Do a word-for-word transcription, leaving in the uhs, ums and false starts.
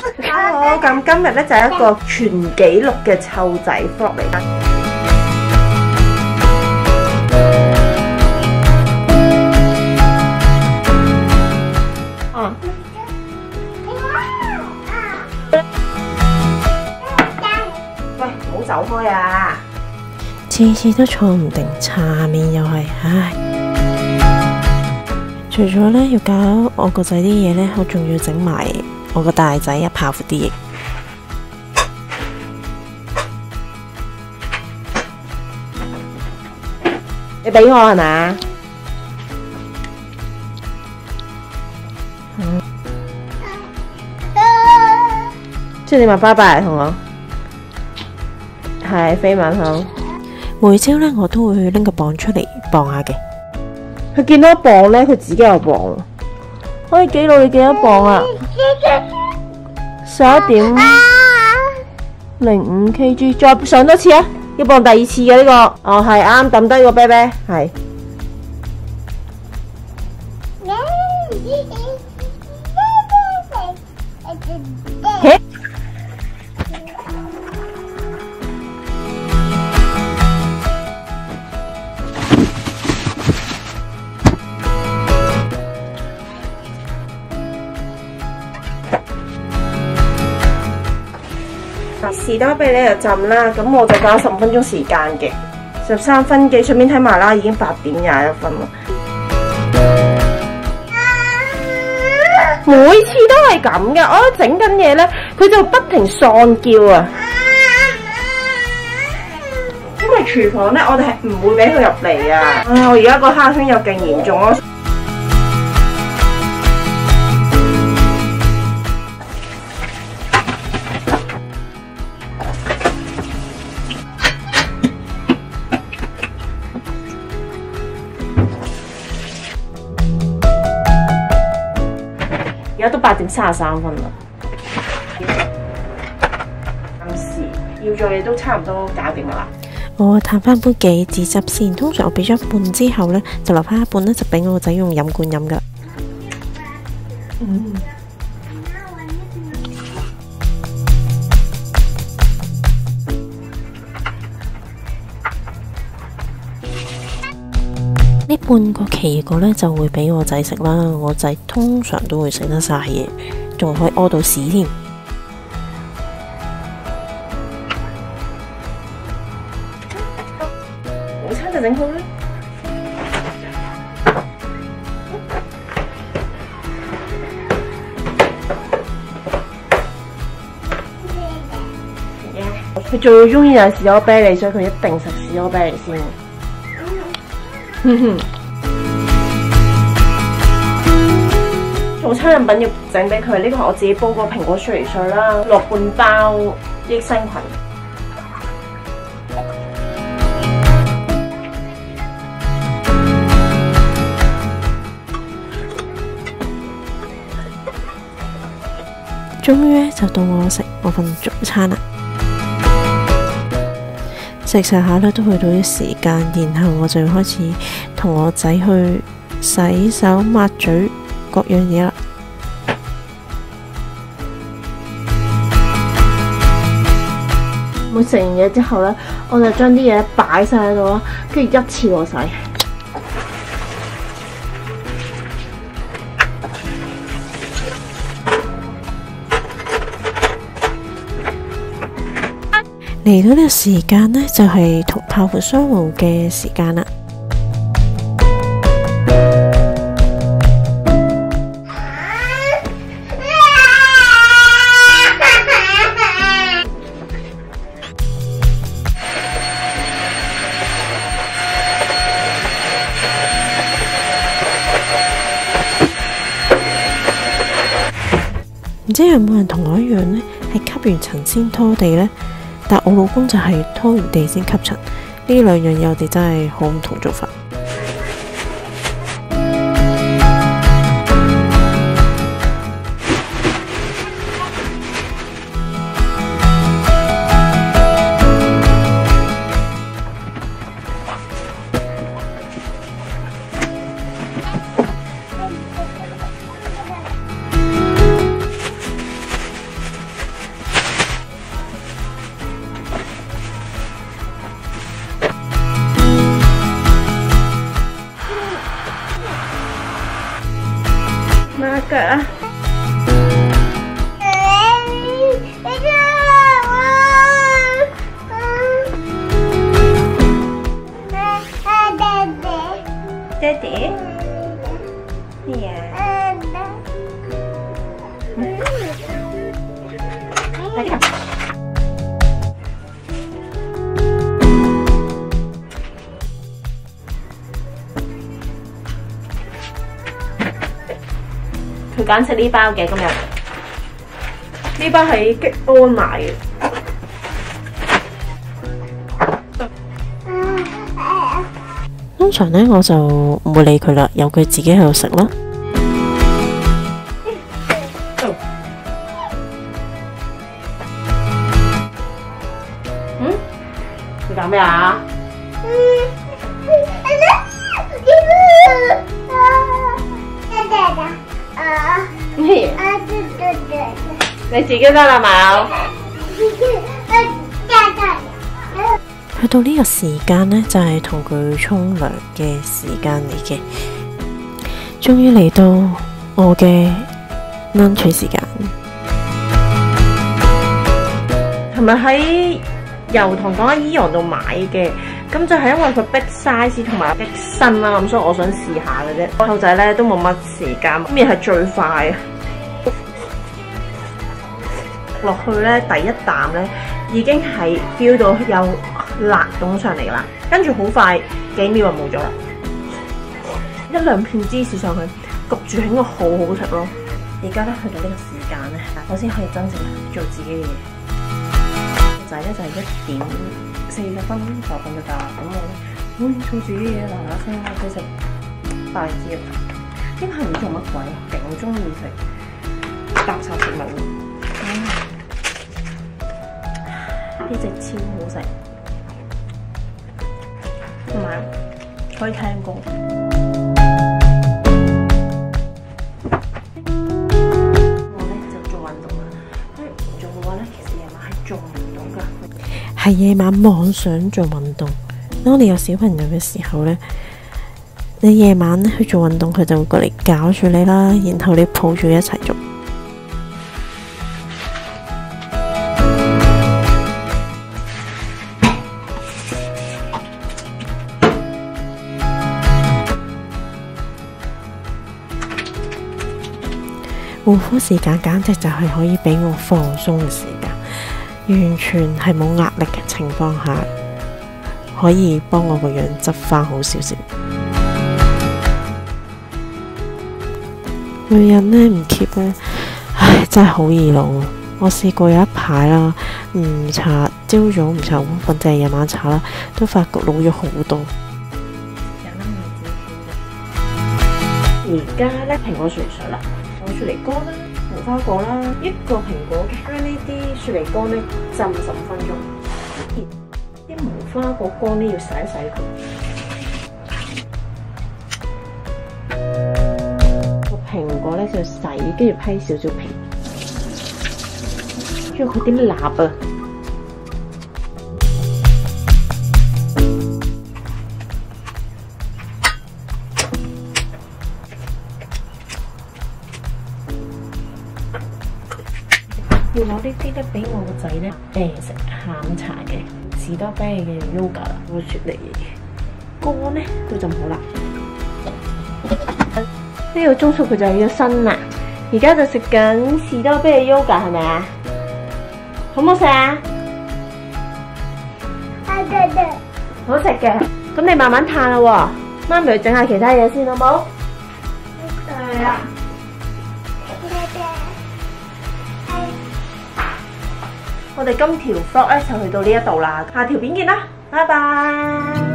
好，咁今日咧就係一個全紀錄嘅湊仔 vlog 嚟啦。哦。喂，唔好走開啊！ 次次都坐唔定，下面又係，唉。除咗咧要搞我個仔啲嘢咧，我仲要整埋我個大仔一泡芙啲嘢。 你俾我係咪？嗯。即係你話拜拜同我。係飛吻好。 每朝咧我都會去拎個磅出嚟磅下嘅。 佢見到一磅咧，佢自己有磅，可以記錄你幾多磅啊？十一點零五 kg， 再上多次啊！要磅第二次嘅呢個，哦係啱，抌低個啤啤，係。士多啤梨就浸啦，咁我就搞十五分鐘時間嘅，十三分幾，順便睇埋啦，已經八點廿一分啦。每次都係咁嘅，我整緊嘢咧，佢就不停喪叫啊！因為廚房咧，我哋係唔會俾佢入嚟啊！啊，我而家個蝦圈又勁嚴重咯。而家都八點三十三分啦，暫時要做嘢都差唔多搞掂啦。 我嘆翻杯杞子汁先，通常我俾咗一半之後咧，就留翻一半咧，就俾我個仔用飲管飲噶。嗯。呢半個奇異果咧就會俾我仔食啦，我仔通常都會食得晒嘢，仲可以屙到屎添。 午餐就整好啦。佢最中意就係士多啤梨，所以佢一定食士多啤梨先。早餐飲品要整俾佢，呢個係我自己煲個蘋果雪梨水啦，落半包益生菌。 終於咧就到我食我份早餐啦。食食下咧都去到啲時間，然後我就開始同我仔去洗手抹嘴各樣嘢啦。 每食完嘢之後咧，我就將啲嘢擺晒喺度啦，跟住一次過洗。 嚟到呢個時間呢，就係同泡芙相互嘅時間啦。唔知有冇人同我一樣呢？係吸完塵先拖地呢？但我老公就係拖完地先吸塵，呢兩樣嘢我哋真係好唔同做法。 爹哋？咩啊？快啲！佢揀食呢包嘅今日，呢包喺激安買嘅。 通常咧我就唔會理佢啦，由佢自己喺度食啦。 嗯？佢搞咩啊？咩？你自己得啦嘛？ 去到呢個時間呢，就係同佢沖涼嘅時間嚟嘅。終於嚟到我嘅 lunch 時間。 係咪喺油塘港嘅伊洋度買嘅？咁就係因為佢 big size 同埋 big 身啦，咁所以我想試下嘅啫。細路仔咧都冇乜時間，咁嘢係最快。落去咧第一啖咧已經係 feel 到有辣湧上嚟啦，跟住好快幾秒就冇咗啦。一兩片芝士上去，焗住應該好好食咯。而家咧去到呢個時間咧，我先可以真正做自己嘅嘢。仔咧就係一點四十分就瞓咗覺，咁我咧會做自己嘢，嗱嗱聲去食快啲啊！啲朋友做乜鬼啊？勁中意食垃圾食物。呢隻超好食，同埋可以聽歌。我咧就做運動啦，因為唔做嘅話咧，其實夜晚係做唔到㗎。 係夜晚妄想做運動。當你有小朋友嘅時候呢，你夜晚去做運動，佢就會過嚟搞住你啦，然後你抱住一齊做。護膚時間簡直就係可以俾我放鬆嘅時間，完全係冇壓力嘅情況下，可以幫我個樣執翻好少少。女人呢唔 keep 咧，唉真係好易老。我試過有一排啦，唔搽朝早唔搽護膚，淨係夜晚搽啦，都發覺老咗好多。 而家咧蘋果雪梨水啦。雪梨乾啦，無花果啦，一個蘋果嘅，將呢啲雪梨乾咧浸十五分鐘。啲無花果乾咧要洗一洗佢。個蘋果咧就洗，跟住批少少皮，跟住佢啲蠟啊。要攞呢啲咧俾我個仔咧，誒食下午茶嘅士多啤梨嘅 yoga 啦，個雪梨乾咧都浸好啦。呢個鐘數佢就要身啦，而家就食緊士多啤梨 yoga 係咪啊？好唔好食啊？好食嘅，咁你慢慢嘆啦喎，媽咪去整下其他嘢先好冇？係啦。我哋今條 vlog 咧就去到呢一度啦，下條片見啦，拜拜。